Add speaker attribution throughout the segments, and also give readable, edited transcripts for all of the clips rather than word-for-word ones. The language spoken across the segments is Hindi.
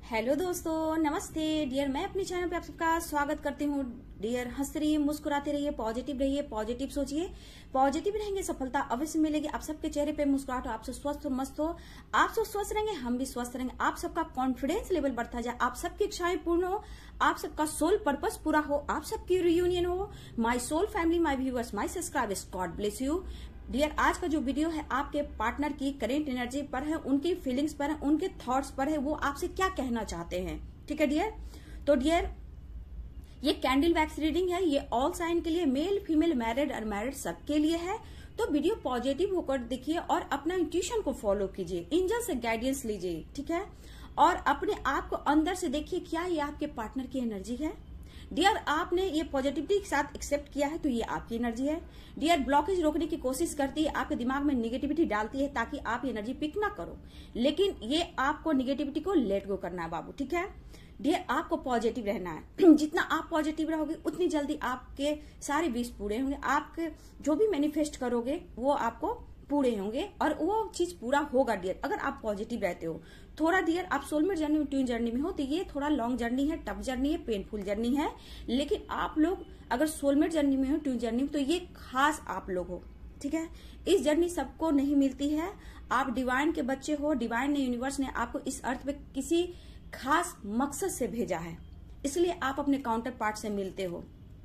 Speaker 1: हेलो दोस्तों, नमस्ते डियर। मैं अपने चैनल पे आप सबका स्वागत करती हूँ डियर। हंसते रहिए, मुस्कुराते रहिए, पॉजिटिव रहिए, पॉजिटिव सोचिए, पॉजिटिव रहेंगे, सफलता अवश्य मिलेगी। आप सबके चेहरे पे मुस्कुराहट हो, आप सब स्वस्थ हो, मस्त हो, आप सब स्वस्थ रहेंगे, हम भी स्वस्थ रहेंगे, आप सबका कॉन्फिडेंस लेवल बढ़ता जाए, आप सबकी इच्छाएं पूर्ण हो, आप सबका सोल पर्पस पूरा हो, आप सबकी रियूनियन हो। My soul family, my viewers, my subscribers, God bless you dear. आज का जो वीडियो है आपके पार्टनर की करेंट एनर्जी पर है, उनकी फीलिंग्स पर है, उनके थॉट्स पर है, वो आपसे क्या कहना चाहते हैं। ठीक है डियर। तो डियर, ये कैंडल वैक्स रीडिंग है, ये ऑल साइन के लिए, मेल फीमेल मैरिड अनमैरिड सबके लिए है। तो वीडियो पॉजिटिव होकर देखिए और अपना इंट्यूशन को फॉलो कीजिए, एंजल से गाइडेंस लीजिए। ठीक है। और अपने आप को अंदर से देखिए, क्या ये आपके पार्टनर की एनर्जी है डियर। आपने ये पॉजिटिविटी के साथ एक्सेप्ट किया है तो ये आपकी एनर्जी है डियर। ब्लॉकेज रोकने की कोशिश करती है, आपके दिमाग में निगेटिविटी डालती है ताकि आप ये एनर्जी पिक ना करो, लेकिन ये आपको निगेटिविटी को लेट गो करना है बाबू। ठीक है डियर, आपको पॉजिटिव रहना है। जितना आप पॉजिटिव रहोगे उतनी जल्दी आपके सारे विश पूरे होंगे, आपके जो भी मैनिफेस्ट करोगे वो आपको पूरे होंगे और वो चीज पूरा होगा डियर, अगर आप पॉजिटिव रहते हो। थोड़ा डियर आप सोलमेट जर्नी में, ट्विन जर्नी में हो तो ये थोड़ा लॉन्ग जर्नी है, टफ जर्नी है, पेनफुल जर्नी है, लेकिन आप लोग अगर सोलमेट जर्नी में हो, ट्विन जर्नी में, तो ये खास आप लोग हो। ठीक है। इस जर्नी सबको नहीं मिलती है। आप डिवाइन के बच्चे हो, डिवाइन ने, यूनिवर्स ने आपको इस अर्थ पे किसी खास मकसद से भेजा है, इसलिए आप अपने काउंटर पार्ट से मिलते हो।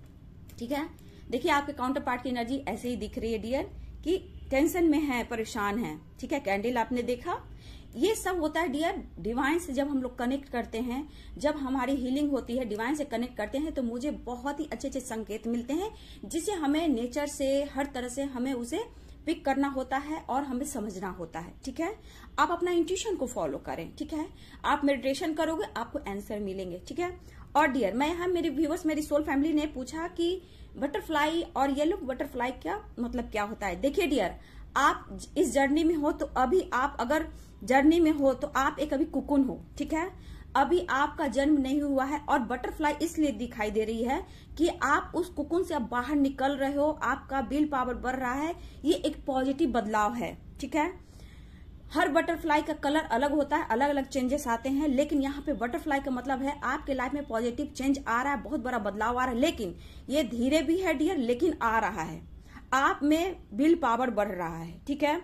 Speaker 1: ठीक है। देखिए आपके काउंटर पार्ट की एनर्जी ऐसे ही दिख रही है डियर कि टेंशन में है, परेशान है। ठीक है। कैंडल आपने देखा, ये सब होता है डियर डिवाइन से। जब हम लोग कनेक्ट करते हैं, जब हमारी हीलिंग होती है, डिवाइन से कनेक्ट करते हैं, तो मुझे बहुत ही अच्छे अच्छे संकेत मिलते हैं, जिसे हमें नेचर से, हर तरह से हमें उसे पिक करना होता है और हमें समझना होता है। ठीक है। आप अपना इंट्यूशन को फॉलो करें। ठीक है। आप मेडिटेशन करोगे, आपको आंसर मिलेंगे। ठीक है। और डियर, मैं यहाँ मेरे व्यूवर्स, मेरी सोल फैमिली ने पूछा कि बटरफ्लाई और येलो बटरफ्लाई क्या मतलब क्या होता है। देखिए डियर, आप इस जर्नी में हो तो अभी आप अगर जर्नी में हो तो आप एक अभी कुकुन हो। ठीक है। अभी आपका जन्म नहीं हुआ है और बटरफ्लाई इसलिए दिखाई दे रही है कि आप उस कुकुन से अब बाहर निकल रहे हो, आपका विल पावर बढ़ रहा है, ये एक पॉजिटिव बदलाव है। ठीक है। हर बटरफ्लाई का कलर अलग होता है, अलग अलग चेंजेस आते हैं, लेकिन यहाँ पे बटरफ्लाई का मतलब है आपके लाइफ में पॉजिटिव चेंज आ रहा है, बहुत बड़ा बदलाव आ रहा है, लेकिन ये धीरे भी है डियर, लेकिन आ रहा है। आप में विल पावर बढ़ रहा है। ठीक है।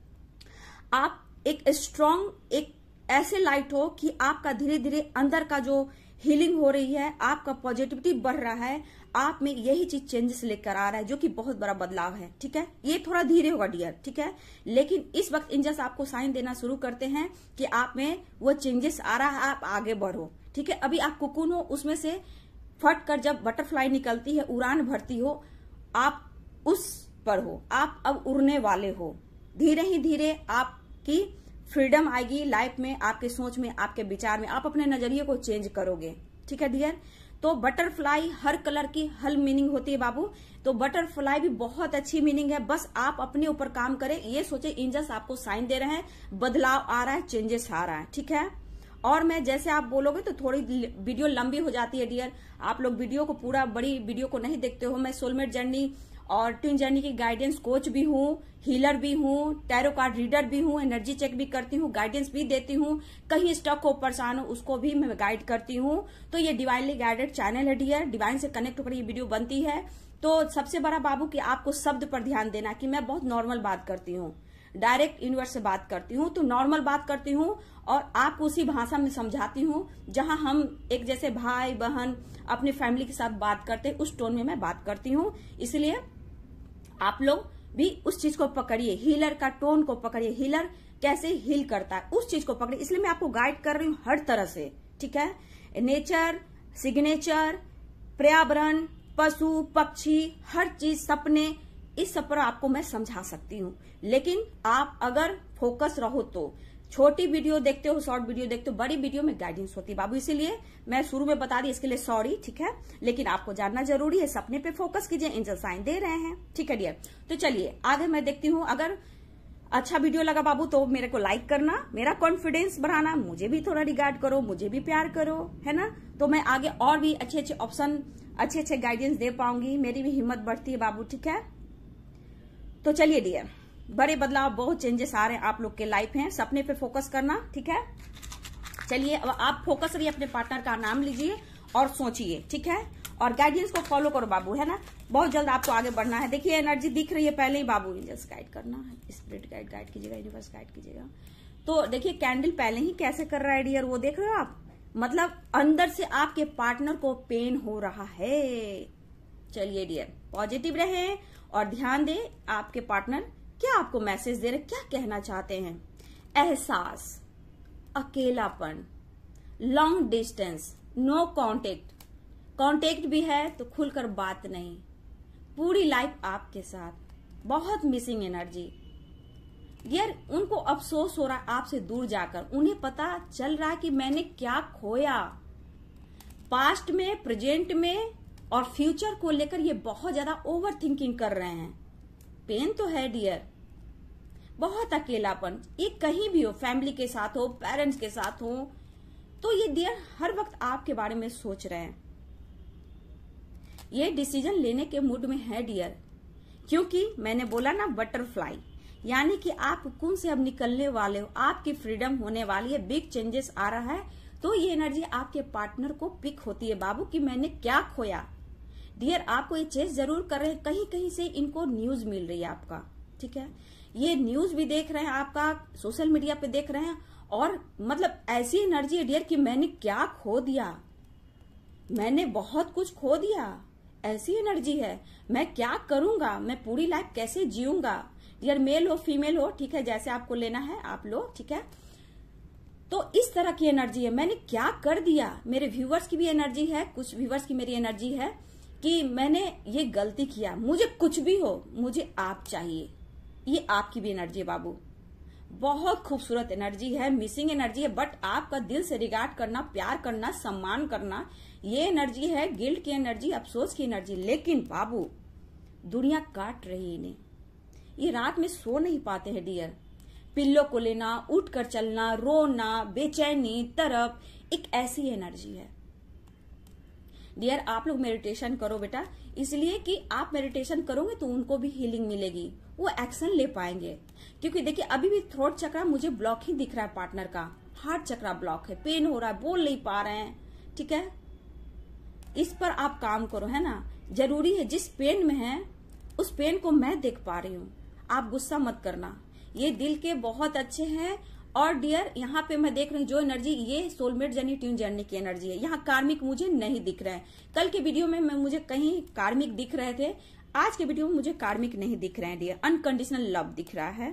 Speaker 1: आप एक स्ट्रांग, एक ऐसे लाइट हो कि आपका धीरे धीरे अंदर का जो हीलिंग हो रही है, आपका पॉजिटिविटी बढ़ रहा है, आप में यही चीज चेंजेस लेकर आ रहा है, जो कि बहुत बड़ा बदलाव है। ठीक है। ये थोड़ा धीरे होगा डियर। ठीक है। लेकिन इस वक्त एंजल्स आपको साइन देना शुरू करते हैं कि आप में वो चेंजेस आ रहा है, आप आगे बढ़ो। ठीक है। अभी आप कुकुन हो, उसमें से फट कर जब बटरफ्लाई निकलती है, उड़ान भरती हो, आप उस पर हो, आप अब उड़ने वाले हो। धीरे ही धीरे आपकी फ्रीडम आएगी लाइफ में, आपके सोच में, आपके विचार में, आप अपने नजरिए को चेंज करोगे। ठीक है डियर। तो बटरफ्लाई हर कलर की हर मीनिंग होती है बाबू, तो बटरफ्लाई भी बहुत अच्छी मीनिंग है। बस आप अपने ऊपर काम करें, ये सोचे एंजल्स आपको साइन दे रहे हैं, बदलाव आ रहा है, चेंजेस आ रहा है। ठीक है। और मैं जैसे आप बोलोगे तो थोड़ी वीडियो लंबी हो जाती है डियर, आप लोग वीडियो को पूरा बड़ी वीडियो को नहीं देखते हो। मैं सोलमेट जर्नी और ट्विन जर्नी की गाइडेंस कोच भी हूँ, हीलर भी हूँ, टैरो कार्ड रीडर भी हूँ, एनर्जी चेक भी करती हूँ, गाइडेंस भी देती हूँ, कहीं स्टक हो, परेशान हो, उसको भी मैं गाइड करती हूँ। तो ये डिवाइनली गाइडेड चैनल है डियर, डिवाइन से कनेक्ट होकर ये वीडियो बनती है। तो सबसे बड़ा बाबू कि आपको शब्द पर ध्यान देना कि मैं बहुत नॉर्मल बात करती हूँ, डायरेक्ट यूनिवर्स से बात करती हूँ, तो नॉर्मल बात करती हूँ और आपको उसी भाषा में समझाती हूँ जहां हम एक जैसे भाई बहन अपने फैमिली के साथ बात करते हैं, उस टोन में मैं बात करती हूँ। इसलिए आप लोग भी उस चीज को पकड़िए, हीलर का टोन को पकड़िए, हीलर कैसे हील करता है उस चीज को पकड़िए। इसलिए मैं आपको गाइड कर रही हूँ हर तरह से। ठीक है। नेचर, सिग्नेचर, पर्यावरण, पशु पक्षी, हर चीज, सपने, इस सब पर आपको मैं समझा सकती हूँ, लेकिन आप अगर फोकस रहो तो। छोटी वीडियो देखते हो, शॉर्ट वीडियो देखते हो, बड़ी वीडियो में गाइडेंस होती है बाबू, इसीलिए मैं शुरू में बता दी, इसके लिए सॉरी। ठीक है। लेकिन आपको जानना जरूरी है, सपने पे फोकस कीजिए, एंजल साइन दे रहे हैं। ठीक है डियर। तो चलिए आगे मैं देखती हूँ। अगर अच्छा वीडियो लगा बाबू तो मेरे को लाइक करना, मेरा कॉन्फिडेंस बढ़ाना, मुझे भी थोड़ा रिगार्ड करो, मुझे भी प्यार करो, है ना। तो मैं आगे और भी अच्छे अच्छे ऑप्शन, अच्छे अच्छे गाइडेंस दे पाऊंगी, मेरी भी हिम्मत बढ़ती है बाबू। ठीक है। तो चलिए डियर, बड़े बदलाव, बहुत चेंजेस आ रहे हैं आप लोग के लाइफ में, सपने पे फोकस करना। ठीक है। चलिए अब आप फोकस करिए, अपने पार्टनर का नाम लीजिए और सोचिए, ठीक है। और गाइडेंस को फॉलो करो बाबू, है ना। बहुत जल्द आपको आगे बढ़ना है। देखिए एनर्जी दिख रही है पहले ही बाबू, एंजल्स गाइड करना है, स्पिरिट गाइड कीजिएगा, यूनिवर्स गाइड कीजिएगा। तो देखिए कैंडल पहले ही कैसे कर रहा है डियर, वो देख रहे हो आप। मतलब अंदर से आपके पार्टनर को पेन हो रहा है। चलिए डियर पॉजिटिव रहें और ध्यान दें आपके पार्टनर क्या आपको मैसेज दे रहे, क्या कहना चाहते हैं। एहसास, अकेलापन, long distance, no contact, contact भी है तो खुलकर बात नहीं, पूरी लाइफ आपके साथ, बहुत मिसिंग एनर्जी। यार उनको अफसोस हो रहा है आपसे दूर जाकर, उन्हें पता चल रहा है कि मैंने क्या खोया। पास्ट में, प्रेजेंट में और फ्यूचर को लेकर ये बहुत ज्यादा ओवर थिंकिंग कर रहे हैं। पेन तो है डियर, बहुत अकेलापन, ये कहीं भी हो, फैमिली के साथ हो, पेरेंट्स के साथ हो, तो ये डियर हर वक्त आपके बारे में सोच रहे हैं। ये डिसीजन लेने के मूड में है डियर, क्योंकि मैंने बोला ना बटरफ्लाई, यानी कि आप कुन से अब निकलने वाले हो, आपकी फ्रीडम होने वाली है, बिग चेंजेस आ रहा है। तो ये एनर्जी आपके पार्टनर को पिक होती है बाबू कि मैंने क्या खोया। डियर आपको ये चेस जरूर कर रहे हैं, कहीं कहीं से इनको न्यूज मिल रही है आपका, ठीक है। ये न्यूज भी देख रहे हैं आपका, सोशल मीडिया पे देख रहे हैं, और मतलब ऐसी एनर्जी है डियर कि मैंने क्या खो दिया, मैंने बहुत कुछ खो दिया, ऐसी एनर्जी है। मैं क्या करूंगा, मैं पूरी लाइफ कैसे जीऊंगा। डियर मेल हो फीमेल हो, ठीक है, जैसे आपको लेना है आप लो, ठीक है। तो इस तरह की एनर्जी है, मैंने क्या कर दिया। मेरे व्यूवर्स की भी एनर्जी है, कुछ व्यूवर्स की मेरी एनर्जी है कि मैंने ये गलती किया, मुझे कुछ भी हो मुझे आप चाहिए। ये आपकी भी एनर्जी है बाबू, बहुत खूबसूरत एनर्जी है, मिसिंग एनर्जी है, बट आपका दिल से रिगार्ड करना, प्यार करना, सम्मान करना, ये एनर्जी है, गिल्ट की एनर्जी, अफसोस की एनर्जी। लेकिन बाबू दुनिया काट रही इन्हें, ये रात में सो नहीं पाते हैं डियर। पिल्लो को लेना, उठकर चलना, रोना, बेचैनी, तरफ, एक ऐसी एनर्जी है डियर। आप लोग मेडिटेशन करो बेटा, इसलिए कि आप मेडिटेशन करोगे तो उनको भी हीलिंग मिलेगी, वो एक्शन ले पाएंगे। क्योंकि देखिए अभी भी थ्रोट चक्रा मुझे ब्लॉक ही दिख रहा है पार्टनर का, हार्ट चक्रा ब्लॉक है, पेन हो रहा है, बोल नहीं पा रहे हैं, ठीक है। इस पर आप काम करो, है ना। जरूरी है, जिस पेन में है उस पेन को मैं देख पा रही हूँ, आप गुस्सा मत करना। ये दिल के बहुत अच्छे हैं। और डियर यहाँ पे मैं देख रही हूँ जो एनर्जी, ये सोलमेट जर्नी, ट्यून जर्नी की एनर्जी है। यहाँ कार्मिक मुझे नहीं दिख रहा है। कल के वीडियो में मुझे कहीं कार्मिक दिख रहे थे, आज के वीडियो में मुझे कार्मिक नहीं दिख रहे हैं डियर। अनकंडीशनल लव दिख रहा है,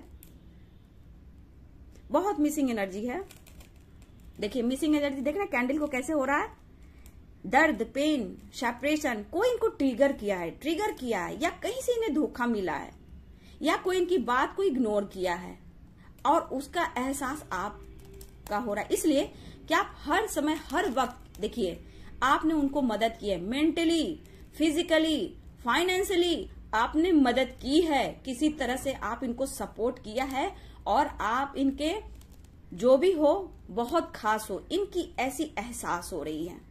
Speaker 1: बहुत मिसिंग एनर्जी है। देखिए मिसिंग एनर्जी देख रहे हैं कैंडल को कैसे हो रहा है, दर्द, पेन, सेपरेशन, कोई इनको ट्रिगर किया है, या कहीं से इन्हें धोखा मिला है, या कोई इनकी बात को इग्नोर किया है, और उसका एहसास आपका हो रहा है। इसलिए कि आप हर समय, हर वक्त देखिए आपने उनको मदद की है, मेंटली, फिजिकली, फाइनेंशियली आपने मदद की है, किसी तरह से आप इनको सपोर्ट किया है, और आप इनके जो भी हो बहुत खास हो, इनकी ऐसी एहसास हो रही है।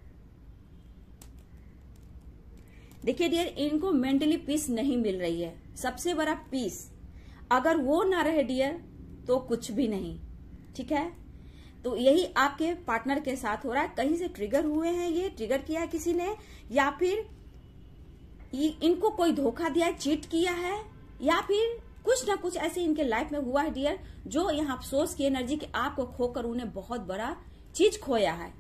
Speaker 1: देखिए डियर इनको मेंटली पीस नहीं मिल रही है, सबसे बड़ा पीस, अगर वो ना रहे डियर तो कुछ भी नहीं, ठीक है। तो यही आपके पार्टनर के साथ हो रहा है, कहीं से ट्रिगर हुए हैं, ये ट्रिगर किया है किसी ने, या फिर इनको कोई धोखा दिया है, चीट किया है, या फिर कुछ ना कुछ ऐसे इनके लाइफ में हुआ है डियर, जो यहाँ अफसोस की एनर्जी कि आपको खोकर उन्हें बहुत बड़ा चीज खोया है,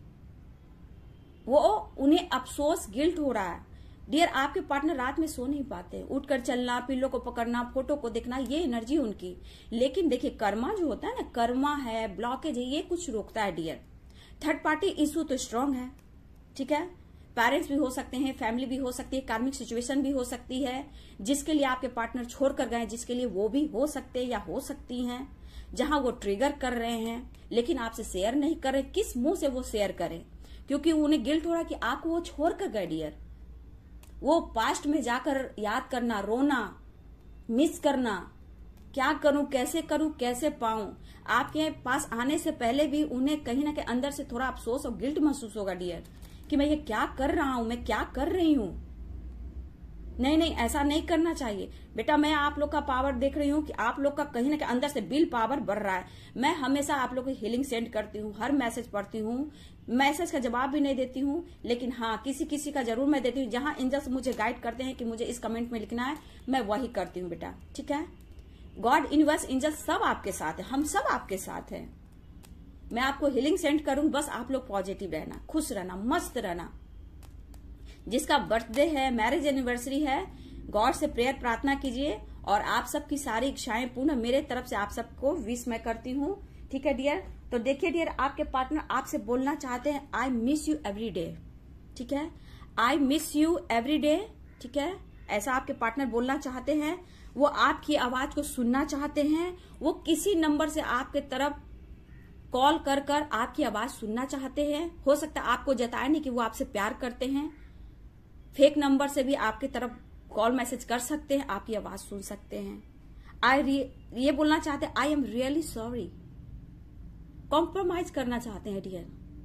Speaker 1: वो उन्हें अफसोस, गिल्ट हो रहा है डियर। आपके पार्टनर रात में सो नहीं पाते, उठकर चलना, पिल्लो को पकड़ना, फोटो को देखना, ये एनर्जी उनकी। लेकिन देखिए कर्मा जो होता है ना, कर्मा है, ब्लॉकेज है, ये कुछ रोकता है डियर। थर्ड पार्टी इशू तो स्ट्रांग है, ठीक है। पेरेंट्स भी हो सकते हैं, फैमिली भी हो सकती है, कार्मिक सिचुएशन भी हो सकती है, जिसके लिए आपके पार्टनर छोड़ कर गए, जिसके लिए वो भी हो सकते या हो सकती हैं, जहां वो ट्रिगर कर रहे हैं लेकिन आपसे शेयर नहीं कर रहे। किस मुंह से वो शेयर करें, क्योंकि उन्हें गिल्ट हो रहा है कि आपको वो छोड़ कर गए डियर। वो पास्ट में जाकर याद करना, रोना, मिस करना, क्या करूं, कैसे पाऊं। आपके पास आने से पहले भी उन्हें कहीं ना कहीं अंदर से थोड़ा अफसोस और गिल्ट महसूस होगा डियर, कि मैं ये क्या कर रहा हूं, मैं क्या कर रही हूं। नहीं नहीं, ऐसा नहीं करना चाहिए बेटा। मैं आप लोग का पावर देख रही हूँ कि आप लोग का कहीं ना कहीं अंदर से विल पावर बढ़ रहा है। मैं हमेशा आप लोग को हीलिंग सेंड करती हूँ, हर मैसेज पढ़ती हूँ, मैसेज का जवाब भी नहीं देती हूँ, लेकिन हाँ किसी किसी का जरूर मैं देती हूँ। जहां एंजल्स मुझे गाइड करते हैं कि मुझे इस कमेंट में लिखना है, मैं वही करती हूँ बेटा, ठीक है। गॉड, यूनिवर्स, एंजल्स सब आपके साथ है, हम सब आपके साथ हैं। मैं आपको हीलिंग सेंड करूँ, बस आप लोग पॉजिटिव रहना, खुश रहना, मस्त रहना। जिसका बर्थडे है, मैरिज एनिवर्सरी है, गॉड से प्रेयर प्रार्थना कीजिए और आप सबकी सारी इच्छाएं पूर्ण मेरे तरफ से आप सबको विश मैं करती हूँ, ठीक है डियर। तो देखिए डियर, आपके पार्टनर आपसे बोलना चाहते हैं I miss you every day, ठीक है। I miss you every day, ठीक है। ऐसा आपके पार्टनर बोलना चाहते हैं। वो आपकी आवाज को सुनना चाहते हैं। वो किसी नंबर से आपके तरफ कॉल कर कर आपकी आवाज सुनना चाहते हैं। हो सकता है आपको जताया नहीं कि वो आपसे प्यार करते हैं। फेक नंबर से भी आपकी तरफ कॉल मैसेज कर सकते हैं, आपकी आवाज सुन सकते हैं। ये बोलना चाहते हैं I am really sorry. Compromise करना चाहते हैं डियर।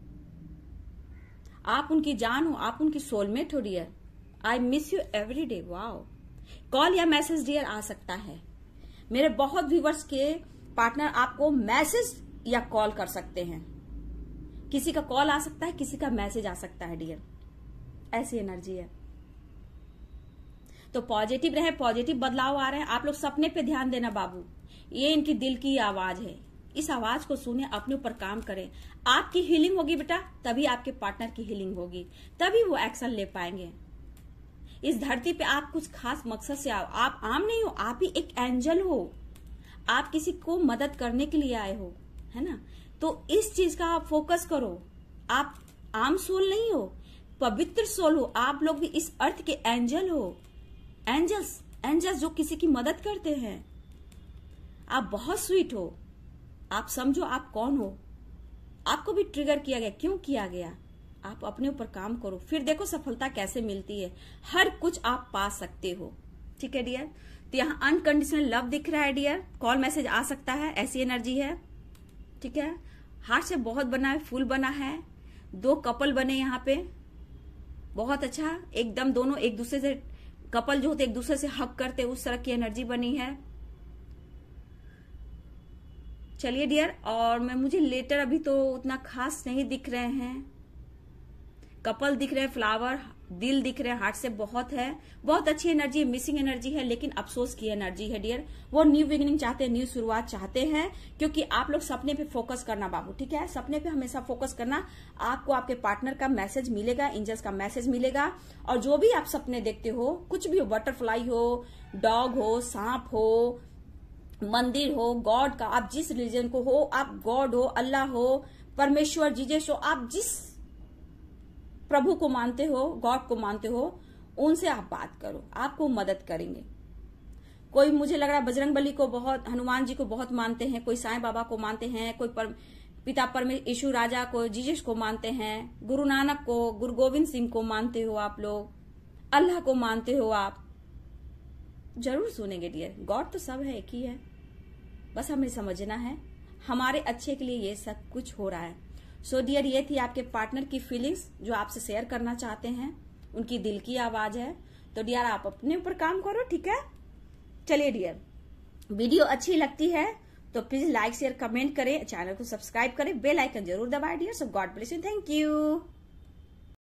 Speaker 1: आप उनकी जान हो, आप उनकी सोलमेट हो dear. I miss you every day. Wow, call या मैसेज डियर आ सकता है। मेरे बहुत व्यूवर्स के पार्टनर आपको मैसेज या कॉल कर सकते हैं। किसी का कॉल आ सकता है, किसी का मैसेज आ सकता है डियर, ऐसी एनर्जी है। तो पॉजिटिव रहे, पॉजिटिव बदलाव आ रहे हैं। आप लोग सपने पे ध्यान देना बाबू, ये इनकी दिल की आवाज है। इस आवाज को सुने, अपने ऊपर काम करें। आपकी हीलिंग होगी बेटा, तभी आपके पार्टनर की हीलिंग होगी, तभी वो एक्शन ले पाएंगे। इस धरती पे आप कुछ खास मकसद से आओ। आप आम नहीं हो, आप ही एक एंजल हो। आप किसी को मदद करने के लिए आए हो, है ना। तो इस चीज का आप फोकस करो। आप आम सोल नहीं हो, पवित्र सोल हो। आप लोग भी इस अर्थ के एंजल हो। एंजल्स, एंजल्स जो किसी की मदद करते हैं। आप बहुत स्वीट हो। आप समझो आप कौन हो। आपको भी ट्रिगर किया गया, क्यों किया गया। आप अपने ऊपर काम करो, फिर देखो सफलता कैसे मिलती है। हर कुछ आप पा सकते हो, ठीक है डियर। तो यहाँ अनकंडीशनल लव दिख रहा है डियर। कॉल मैसेज आ सकता है, ऐसी एनर्जी है, ठीक है। हार्ट से बहुत बना है, फूल बना है। 2 कपल बने यहाँ पे, बहुत अच्छा। एकदम दोनों एक दूसरे से, कपल जो होते एक दूसरे से हक करते, उस तरह की एनर्जी बनी है। चलिए डियर, और मुझे लेटर अभी तो उतना खास नहीं दिख रहे हैं। कपल दिख रहे हैं, फ्लावर, दिल दिख रहे हैं, हार्ट से बहुत है। बहुत अच्छी एनर्जी, मिसिंग एनर्जी है, लेकिन अफसोस की एनर्जी है डियर। वो न्यू बिगिनिंग चाहते हैं, न्यू शुरुआत चाहते हैं, क्योंकि आप लोग सपने पे फोकस करना बाबू, ठीक है। सपने पे हमेशा फोकस करना। आपको आपके पार्टनर का मैसेज मिलेगा, एंजल्स का मैसेज मिलेगा। और जो भी आप सपने देखते हो, कुछ भी हो, बटरफ्लाई हो, डॉग हो, सांप हो, मंदिर हो, गॉड का, आप जिस रिलीजन को हो, आप गॉड हो, अल्लाह हो, परमेश्वर, जीजस हो, आप जिस प्रभु को मानते हो, गॉड को मानते हो, उनसे आप बात करो, आपको मदद करेंगे। कोई मुझे लग रहा है बजरंगबली को बहुत, हनुमान जी को बहुत मानते हैं, कोई साईं बाबा को मानते हैं, कोई पिता परमेश्वर यीशु राजा को, जीसस को मानते हैं, गुरु नानक को, गुरु गोविंद सिंह को मानते हो आप लोग, अल्लाह को मानते हो आप। जरूर सुनेंगे डियर। गॉड तो सब है, एक ही है, बस हमें समझना है। हमारे अच्छे के लिए ये सब कुछ हो रहा है। सो डियर, ये थी आपके पार्टनर की फीलिंग्स जो आपसे शेयर करना चाहते हैं। उनकी दिल की आवाज है। तो डियर आप अपने ऊपर काम करो, ठीक है। चलिए डियर, वीडियो अच्छी लगती है तो प्लीज लाइक शेयर कमेंट करें, चैनल को सब्सक्राइब करें, बेल आइकन जरूर दबाएं dear. So God bless you, thank you.